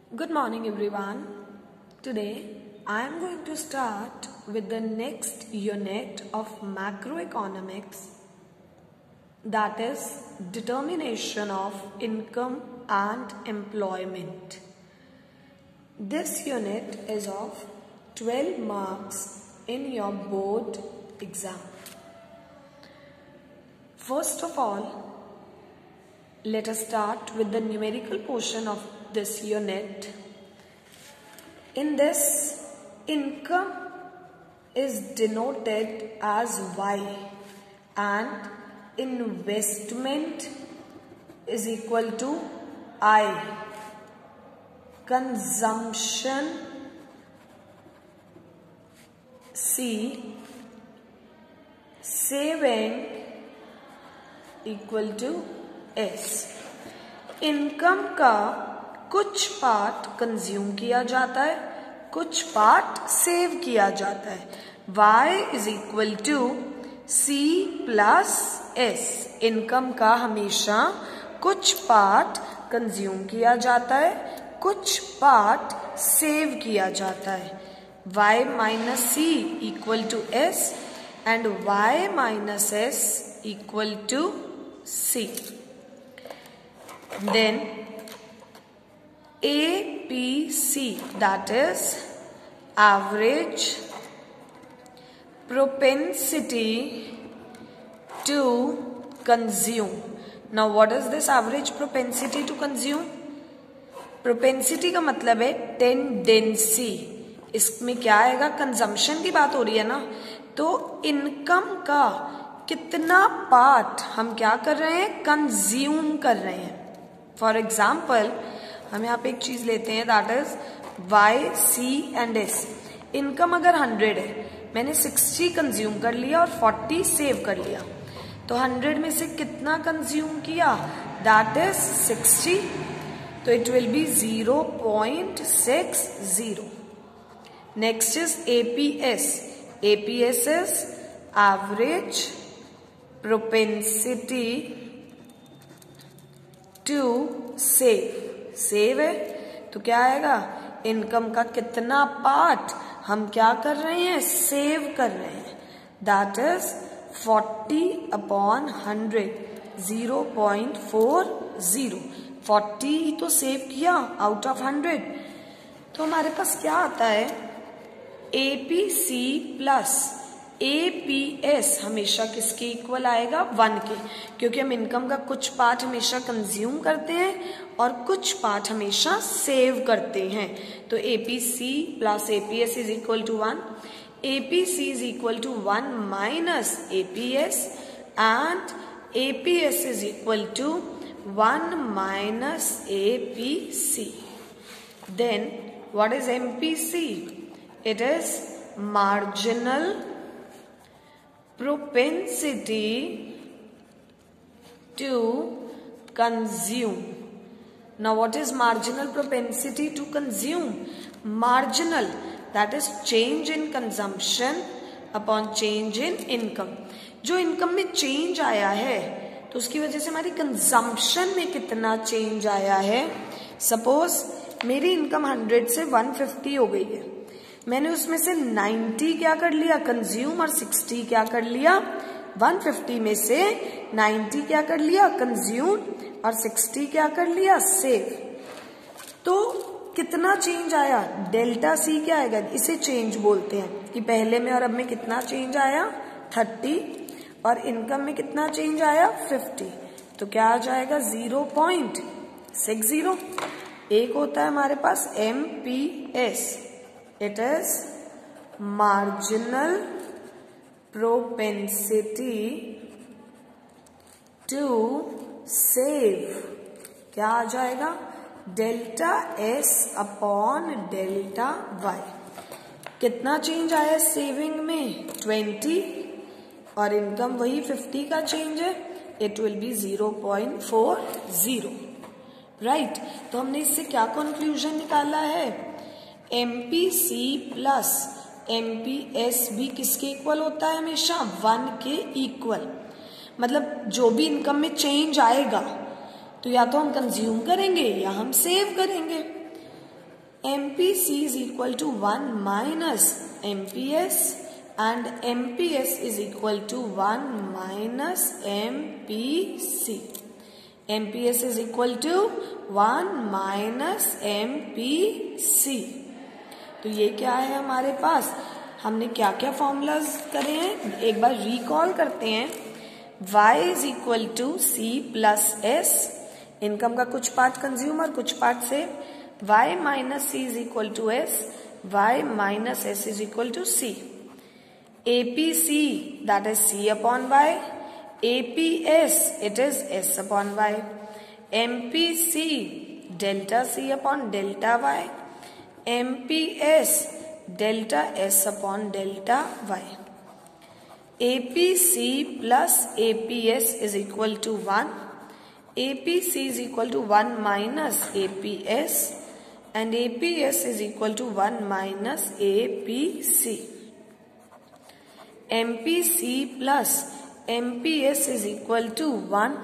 Good morning everyone. Today I am going to start with the next unit of macroeconomics, that is determination of income and employment. This unit is of 12 marks in your board exam. First of all, let us start with the numerical portion of this unit. In this, income is denoted as Y and investment is equal to I. Consumption C. Saving equal to S. Income का कुछ part consume किया जाता है, कुछ part save किया जाता है. Y is equal to C plus S. Income का हमेशा कुछ पार्ट कंज्यूम किया जाता है, कुछ पार्ट सेव किया जाता है. Y minus C equal to S and Y minus S equal to C. Then APC, that is average propensity to consume. Now what is this average propensity to consume? Propensity का मतलब है tendency. इसमें क्या आएगा? Consumption की बात हो रही है ना, तो इनकम का कितना पार्ट हम क्या कर रहे हैं? कंज्यूम कर रहे हैं. फॉर एग्जाम्पल हम यहाँ पे एक चीज लेते हैं, that is Y, C and S. Income अगर 100 है, मैंने 60 कंज्यूम कर लिया और 40 सेव कर लिया, तो 100 में से कितना कंज्यूम किया? That is 60. तो it will be 0.60. Next is APS. APS is average propensity to save. Save है तो क्या आएगा? इनकम का कितना पार्ट हम क्या कर रहे हैं? सेव कर रहे हैं. That is 40/100. 0.40. 40 ही तो सेव किया आउट ऑफ 100. तो हमारे पास क्या आता है? APC प्लस APS हमेशा किसके इक्वल आएगा? 1 के, क्योंकि हम इनकम का कुछ पार्ट हमेशा कंज्यूम करते हैं और कुछ पार्ट हमेशा सेव करते हैं. तो APC plus APS is equal to 1. APC is equal to 1 minus APS and APS is equal to 1 minus APC. Then what is MPC? It is marginal propensity to consume. Now what is marginal propensity to consume? Marginal, that is change in consumption upon change in income. जो income में change आया है तो उसकी वजह से हमारी consumption में कितना चेंज आया है. सपोज मेरी इनकम 100 से 150 हो गई है, मैंने उसमें से 90 क्या कर लिया? कंज्यूम, और 60 क्या कर लिया? 150 में से 90 क्या कर लिया? कंज्यूम, और 60 क्या कर लिया? सेव. तो कितना चेंज आया? डेल्टा C क्या आएगा? इसे चेंज बोलते हैं कि पहले में और अब में कितना चेंज आया? 30. और इनकम में कितना चेंज आया? 50. तो क्या आ जाएगा? 0.60. एक होता है हमारे पास MPS. It is marginal propensity to save. क्या आ जाएगा? Delta S upon delta Y. कितना चेंज आया सेविंग में? 20. और इनकम वही 50 का चेंज है. It will be 0.40. राइट. तो हमने इससे क्या कंक्लूजन निकाला है? MPC प्लस MPS भी किसके इक्वल होता है? हमेशा 1 के इक्वल. मतलब जो भी इनकम में चेंज आएगा तो या तो हम कंज्यूम करेंगे या हम सेव करेंगे. MPC is equal to 1 minus MPS and MPS is equal to 1 minus MPC. MPS is equal to 1 minus MPC. तो ये क्या है हमारे पास, हमने क्या क्या फॉर्मूलाज करे हैं एक बार रिकॉल करते हैं. Y is equal to C plus S, income का कुछ पार्ट कंज्यूमर कुछ part save. Y minus C is equal to S, Y minus S is equal to C. APC, that is C upon Y. APS, it is S upon Y. MPC, delta C upon delta Y. MPS, delta S upon delta Y. APC plus APS is equal to 1. APC is equal to 1 minus APS and APS is equal to 1 minus APC. MPC plus MPS is equal to 1.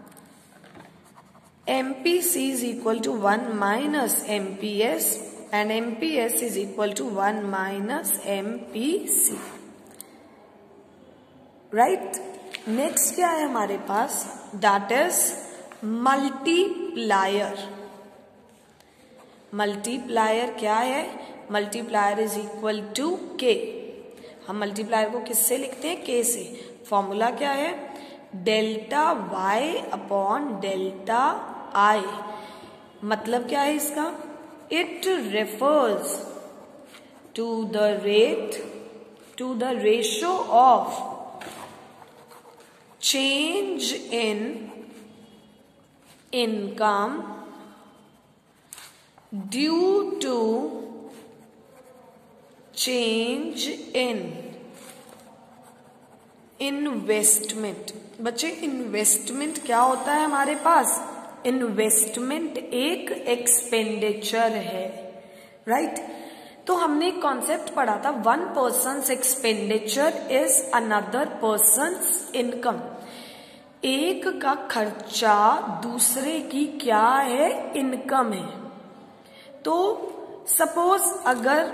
MPC is equal to 1 minus MPS and MPS is equal to 1 minus MPC. Right? Next क्या है हमारे पास? That is multiplier. Multiplier क्या है? Multiplier is equal to K. हम multiplier को किससे लिखते हैं? K से. फॉर्मूला क्या है? Delta Y upon delta I. मतलब क्या है इसका? It refers to the ratio of change in income due to change in investment. बच्चे इन्वेस्टमेंट क्या होता है हमारे पास? इन्वेस्टमेंट एक एक्सपेंडिचर है, राइट? तो हमने एक कॉन्सेप्ट पढ़ा था, one person's expenditure is another person's income. एक का खर्चा दूसरे की क्या है? इनकम है. तो सपोज अगर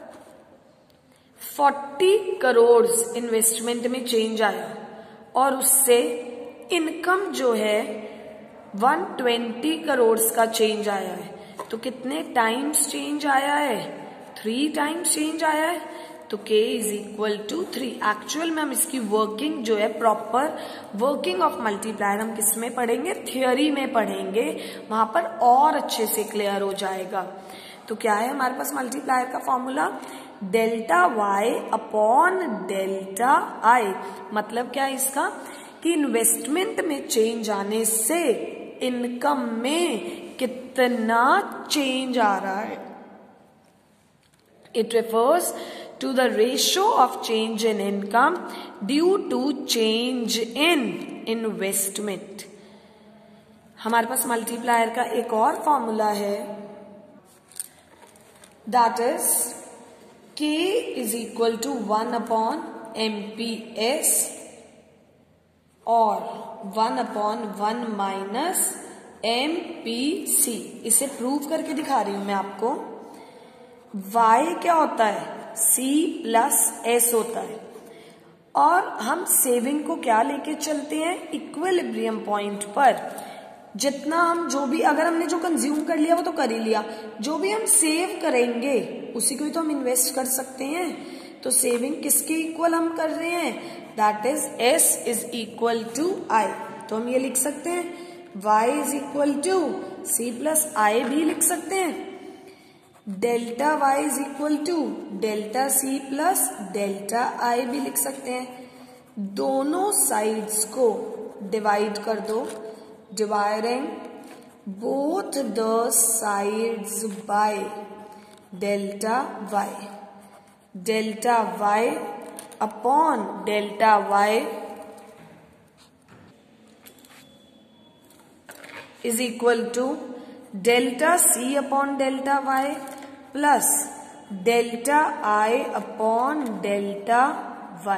40 करोड़ इन्वेस्टमेंट में चेंज आया और उससे इनकम जो है 120 करोड़ का चेंज आया है, तो कितने टाइम्स चेंज आया है? 3 टाइम्स चेंज आया है. तो K is equal to 3. Actual में हम इसकी वर्किंग जो है, प्रॉपर वर्किंग ऑफ मल्टीप्लायर हम किस में पढ़ेंगे? थियोरी में पढ़ेंगे. वहां पर और अच्छे से क्लियर हो जाएगा. तो क्या है हमारे पास मल्टीप्लायर का formula? Delta Y upon delta I. मतलब क्या है इसका? कि इन्वेस्टमेंट में चेंज आने से इनकम में कितना चेंज आ रहा है. It refers to the ratio of change in income due to change in investment. हमारे पास मल्टीप्लायर का एक और फॉर्मूला है, that is K is equal to 1 upon MPS और 1 अपॉन 1 माइनस MPC. इसे प्रूव करके दिखा रही हूं मैं आपको. Y क्या होता है? C प्लस S होता है. और हम सेविंग को क्या लेके चलते हैं? इक्विलिब्रियम पॉइंट पर. जितना हम जो भी, अगर हमने जो कंज्यूम कर लिया वो तो कर ही लिया, जो भी हम सेव करेंगे उसी को ही तो हम इन्वेस्ट कर सकते हैं. तो सेविंग किसके इक्वल हम कर रहे हैं? That is S is equal to I. तो हम ये लिख सकते हैं Y is equal to C plus I भी लिख सकते हैं. Delta Y is equal to delta C plus delta I भी लिख सकते हैं. दोनों साइड्स को डिवाइड कर दो. Dividing both the sides by delta Y. Delta Y upon delta Y is equal to delta C upon delta Y plus delta I upon delta Y.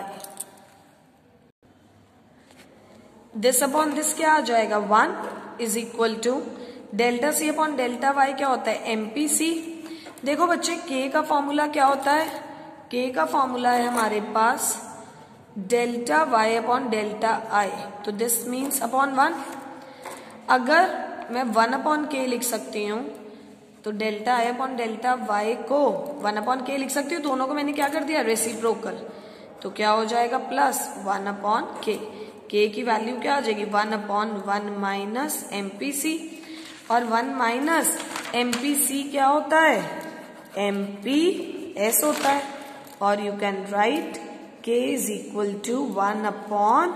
This upon this क्या आ जाएगा? 1 is equal to delta C upon delta Y क्या होता है? MPC. देखो बच्चे के का फॉर्मूला क्या होता है, के का फॉर्मूला है हमारे पास delta Y upon delta I, तो दिस मीन्स अपॉन 1। अगर मैं 1 अपॉन के लिख सकती हूँ तो delta I upon delta Y को 1 अपॉन के लिख सकती हूँ, दोनों को मैंने क्या कर दिया रेसिप्रोकल, तो क्या हो जाएगा प्लस 1 अपॉन के की वैल्यू क्या आ जाएगी 1 अपॉन 1 माइनस एमपीसी, और 1 माइनस एमपीसी क्या होता है एमपीएस होता है, और you can write K is equal to 1 upon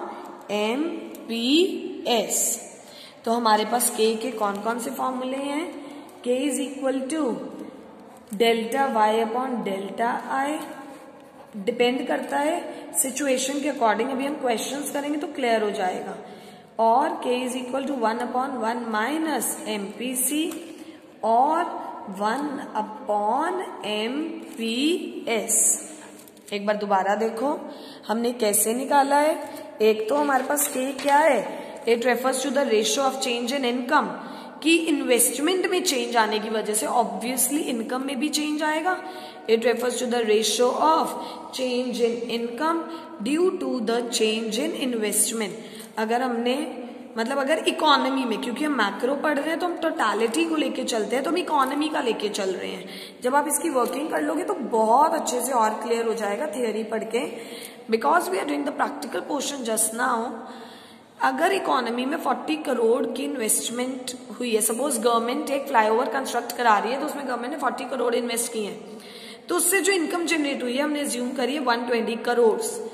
MPS. तो हमारे पास के कौन कौन से फॉर्मूले हैं, K is equal to delta Y upon delta I, depend करता है सिचुएशन के अकॉर्डिंग, अभी हम क्वेश्चंस करेंगे तो क्लियर हो जाएगा, और K is equal to 1 upon 1 minus MPC और 1 अपॉन एमपीएस। एक बार दोबारा देखो हमने कैसे निकाला है, एक तो हमारे पास के क्या है, it refers to the ratio of change in income, कि इन्वेस्टमेंट में चेंज आने की वजह से ऑब्वियसली इनकम में भी चेंज आएगा। It refers to the ratio of change in income due to the change in investment. अगर हमने मतलब अगर इकोनॉमी में, क्योंकि हम मैक्रो पढ़ रहे हैं तो हम टोटालिटी को लेके चलते हैं, तो हम इकोनॉमी का लेके चल रहे हैं, जब आप इसकी वर्किंग कर लोगे तो बहुत अच्छे से और क्लियर हो जाएगा थियोरी पढ़ के, because we are doing the practical portion just now. अगर इकोनॉमी में 40 करोड़ की इन्वेस्टमेंट हुई है, सपोज गवर्नमेंट एक फ्लाईओवर कंस्ट्रक्ट करा रही है तो उसमें गवर्नमेंट ने 40 करोड़ इन्वेस्ट किए हैं, तो उससे जो इनकम जनरेट हुई है हमने अज्यूम करी है 120 करोड़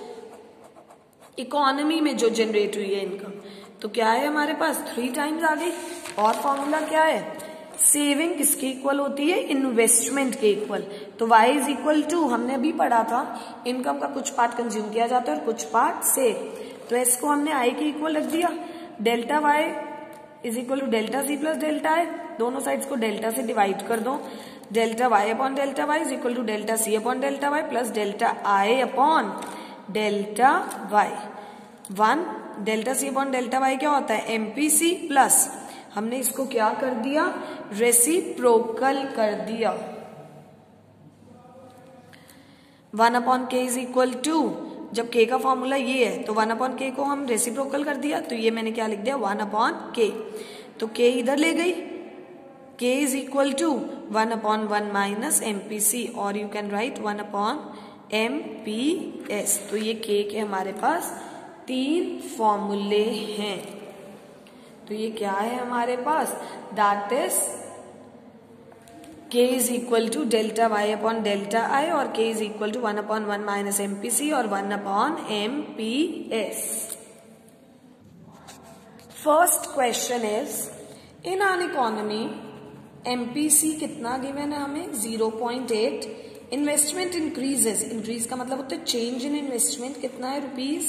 इकोनॉमी में जो जनरेट हुई है इनकम, तो क्या है हमारे पास 3 टाइम्स आ गई। और फॉर्मूला क्या है, सेविंग किसके इक्वल होती है इन्वेस्टमेंट के इक्वल, तो y इज इक्वल टू हमने अभी पढ़ा था इनकम का कुछ पार्ट कंज्यूम किया जाता है और कुछ पार्ट सेव, तो s को हमने i के इक्वल रख दिया, delta y is equal to delta c plus delta i, दोनों साइड्स को डेल्टा से डिवाइड कर दो, delta y upon delta y is equal to delta c upon delta y plus delta i upon delta y। 1 delta c upon delta y क्या होता है MPC, plus हमने इसको क्या कर दिया रेसिप्रोकल कर दिया, 1 अपॉन के इज इक्वल टू, जब के का फॉर्मूला ये है तो 1 अपॉन के को हम रेसिप्रोकल कर दिया, तो ये मैंने क्या लिख दिया 1 अपॉन के, तो के इधर ले गई, K is equal to 1 upon 1 minus MPC, और you can write 1 upon MPS. तो ये के हमारे पास 3 फॉर्मूले हैं, तो ये क्या है हमारे पास, that is K is equal to delta Y upon delta I, और K is equal to 1 upon 1 minus MPC और 1 upon MPS. First question is in an economy MPC कितना गिवन है हमें 0.8, इन्वेस्टमेंट इंक्रीजेस, इंक्रीज का मतलब होता है change in investment कितना है रुपीज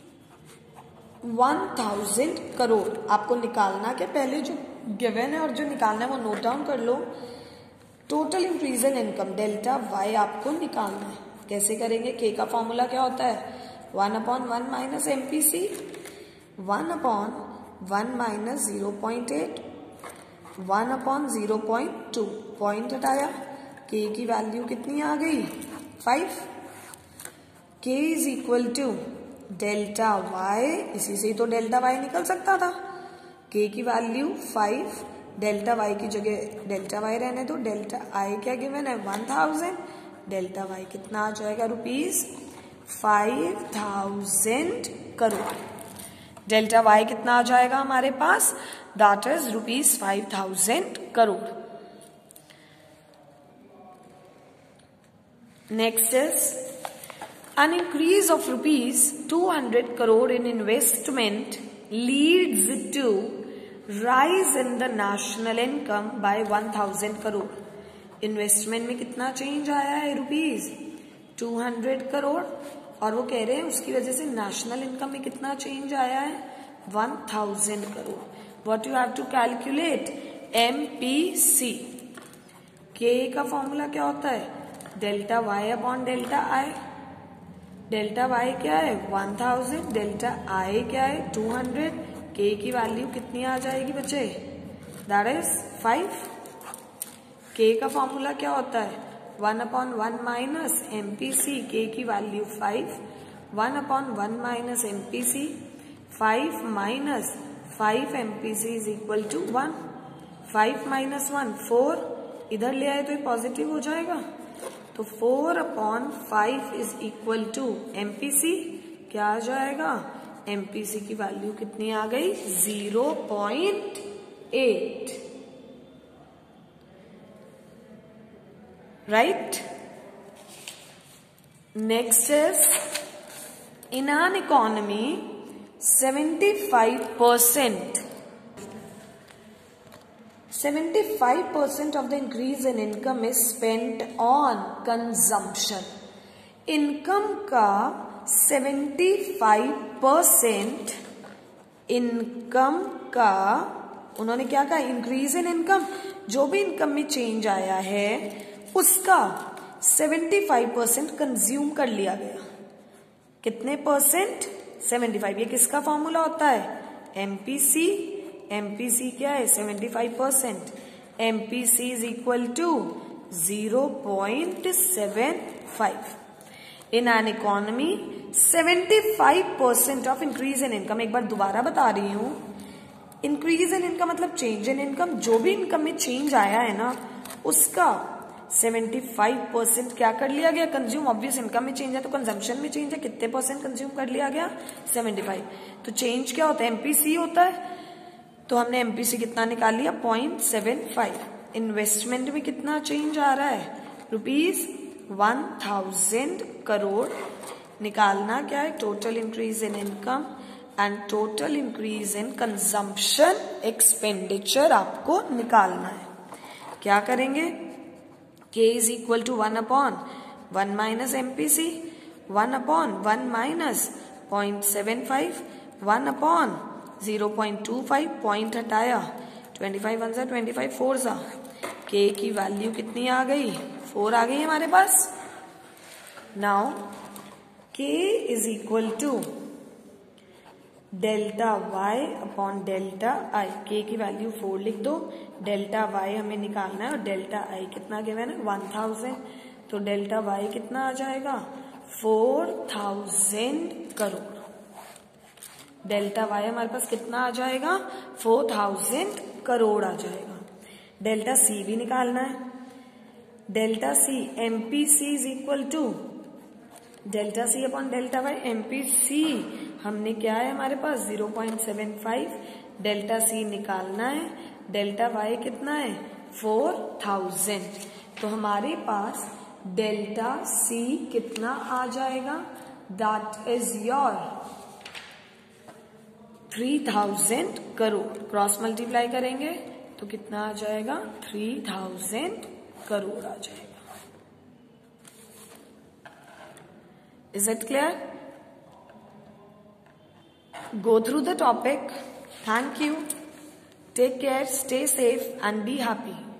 1000 करोड़। आपको निकालना क्या, पहले जो गिवन है और जो निकालना है वो नोट डाउन कर लो। Total increase in income delta Y आपको निकालना है, कैसे करेंगे, के का फॉर्मूला क्या होता है 1 upon 1 minus MPC, 1 upon 1 minus 0.8, 1 upon 0.2, point हटाया, के की वैल्यू कितनी आ गई 5, K is equal to delta Y, इसी से तो डेल्टा वाई निकल सकता था, के की वैल्यू 5, डेल्टा वाई की जगह डेल्टा वाई रहने दो, डेल्टा आई क्या गिवन है 1000, डेल्टा वाई कितना आ जाएगा रुपीज 5000 करोड़, डेल्टा वाई कितना आ जाएगा हमारे पास, that is rupees 5000 crore. Next is an increase of rupees 200 crore in investment leads to rise in the national income by 1000 crore। Investment में कितना चेंज आया है रुपीज 200 करोड़, और वो कह रहे हैं उसकी वजह से नेशनल इनकम में कितना चेंज आया है 1000 crore. What you have to calculate MPC, K का फॉर्मूला क्या होता है delta Y upon delta I, delta Y क्या है 1000, डेल्टा आई क्या है 200, के की वैल्यू कितनी आ जाएगी बच्चे दैट इज 5, के का फॉर्मूला क्या होता है 1/1 माइनस MPC, के की value 5, 1/1 minus MPC, 5 minus 5 MPC is equal to 1, 5 minus 1 4, इधर ले आए तो ये पॉजिटिव हो जाएगा, तो 4/5 इज इक्वल टू MPC, क्या आ जाएगा MPC की वैल्यू कितनी आ गई 0.8, right. Next is in an economy 75% of the increase in income is spent on consumption. Income का 75% इनकम का उन्होंने क्या कहा इंक्रीज इन इनकम, जो भी इनकम में चेंज आया है उसका 75% कंज्यूम कर लिया गया। कितने परसेंट 75, ये किसका फॉर्मूला होता है MPC, MPC क्या है 75%, MPC is equal to 0.75। In an economy 75% of increase in income, एक बार दोबारा बता रही हूं, इंक्रीज इन इनकम मतलब चेंज इन इनकम, जो भी इनकम में चेंज आया है ना उसका 75% क्या कर लिया गया कंज्यूम। ऑब्वियस इनकम में चेंज है तो कंजम्पशन में चेंज है, कितने परसेंट कंज्यूम कर लिया गया 75। तो चेंज क्या होता है MPC होता है, तो हमने MPC कितना निकाल लिया 0.75। इन्वेस्टमेंट में कितना चेंज आ रहा है ₹1000 करोड़, निकालना क्या है total increase in income and total increase in consumption expenditure आपको निकालना है। क्या करेंगे K is equal to 1/1 minus MPC, 1/1 minus 0.75, 1/0.25, point हटाया 25 1 सा 25 4 सा, K की वैल्यू कितनी आ गई 4 आ गई हमारे पास। Now K is equal to delta y upon delta I, K की वैल्यू 4 लिख दो, डेल्टा y हमें निकालना है और डेल्टा I कितना गिवन है 1000, तो डेल्टा y कितना आ जाएगा 4000 करोड़। डेल्टा y हमारे पास कितना आ जाएगा 4000 करोड़ आ जाएगा। डेल्टा C भी निकालना है, delta C MPC is equal to delta C upon delta y, MPC हमने क्या है हमारे पास 0.75, डेल्टा C निकालना है, डेल्टा y कितना है 4000, तो हमारे पास डेल्टा C कितना आ जाएगा that is your 3000 crore. Cross multiply करेंगे तो कितना आ जाएगा 3000 करोड़ आ जाएगा। Is it clear? Go through the topic. Thank you. Take care, stay safe and be happy.